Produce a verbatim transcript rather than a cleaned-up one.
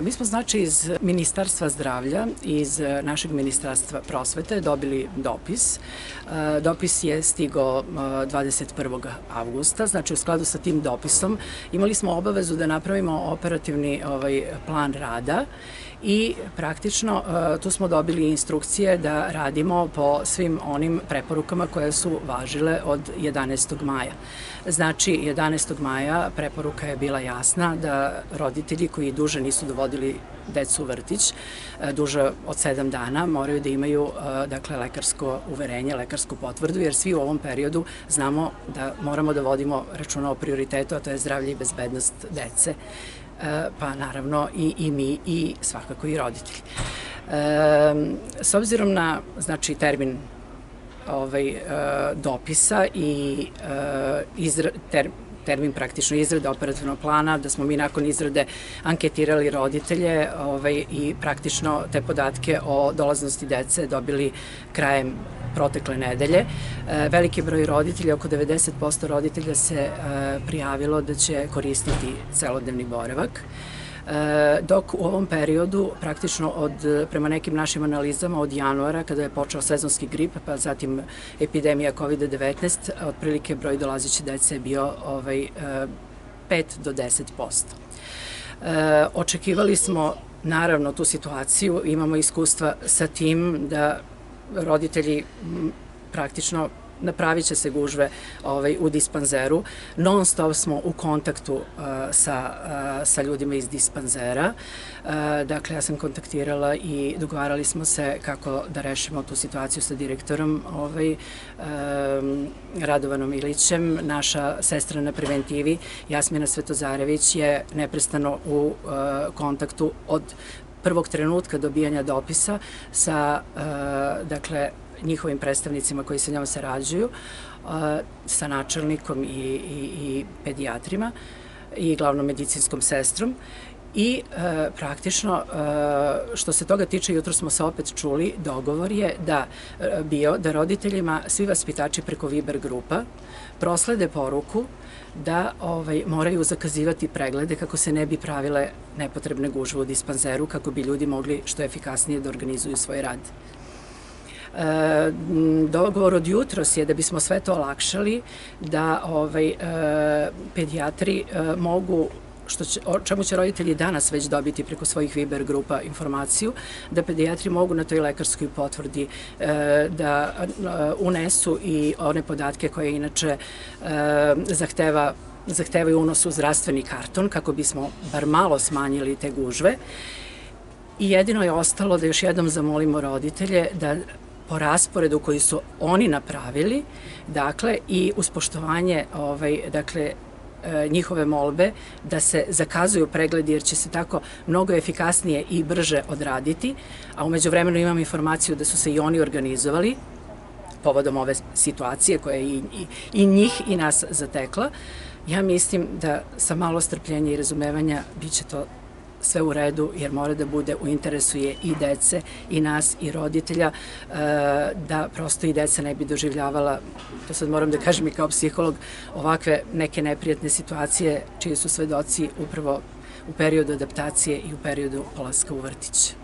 Mi smo znači iz Ministarstva zdravlja, iz našeg Ministarstva prosvete dobili dopis. Dopis je stigao dvadeset prvog avgusta, znači u skladu sa tim dopisom imali smo obavezu da napravimo operativni ovaj, plan rada i praktično tu smo dobili instrukcije da radimo po svim onim preporukama koje su važile od jedanaestog maja. Znači, jedanaestog maja preporuka je bila jasna da roditelji koji duže nisu dovodili decu u vrtić, duže od sedam dana, moraju da imaju dakle, lekarsko uverenje, lekarsku potvrdu, jer svi u ovom periodu znamo da moramo da vodimo računa o prioritetu, a to je zdravlje i bezbednost dece, pa naravno i, i mi i svakako i roditelji. E, s obzirom na znači, termin ovaj, e, dopisa i e, izra, ter, termin praktično izrade operativnog plana, da smo mi nakon izrade anketirali roditelje ovaj, i praktično te podatke o dolaznosti dece dobili krajem protekle nedelje. Veliki broj roditelja, oko devedeset posto roditelja se prijavilo da će koristiti celodnevni boravak, dok u ovom periodu, praktično od, prema nekim našim analizama od januara, kada je počeo sezonski grip, pa zatim epidemija kovid devetnaest, otprilike broj dolazeće dece je bio ovaj, pet do deset posto. Očekivali smo naravno tu situaciju, imamo iskustva sa tim da roditelji praktično napravit će se gužve ovaj, u dispanzeru. Non stop smo u kontaktu uh, sa, uh, sa ljudima iz dispanzera. Uh, dakle, ja sam kontaktirala i dogovarali smo se kako da rešimo tu situaciju sa direktorom ovaj, um, Radovanom Ilićem. Naša sestra na preventivi, Jasmina Svetozarević, je neprestano u uh, kontaktu od prvog trenutka dobijanja dopisa sa, uh, dakle, njihovim predstavnicima koji sa njom sarađuju, sa načelnikom i, i, i pedijatrima i glavnom medicinskom sestrom. I e, praktično, e, što se toga tiče, jutro smo se opet čuli, dogovor je da e, bio da roditeljima svi vaspitači preko Viber grupa proslede poruku da ovaj, moraju zakazivati preglede kako se ne bi pravile nepotrebne gužve u dispanzeru, kako bi ljudi mogli što efikasnije da organizuju svoj rad. E, dogovor od jutros je da bismo sve to olakšali, da ovaj, e, pedijatri e, mogu, što će, o čemu će roditelji danas već dobiti preko svojih Viber grupa informaciju, da pedijatri mogu na toj lekarskoj potvrdi e, da e, unesu i one podatke koje inače e, zahteva zahtevaju unos u zdravstveni karton, kako bismo bar malo smanjili te gužve. I jedino je ostalo da još jednom zamolimo roditelje da po rasporedu koji su oni napravili, dakle, i uz poštovanje ovaj, dakle, njihove molbe da se zakazuju pregledi, jer će se tako mnogo efikasnije i brže odraditi, a umeđu vremenu imam informaciju da su se i oni organizovali povodom ove situacije koja je i, i, i njih i nas zatekla. Ja mislim da sa malo strpljenja i razumevanja bit će to sve u redu, jer mora da bude u interesu je i dece, i nas, i roditelja, da prosto i deca ne bi doživljavala, to sad moram da kažem i kao psiholog, ovakve neke neprijatne situacije čiji su svedoci upravo u periodu adaptacije i u periodu polaska u vrtić.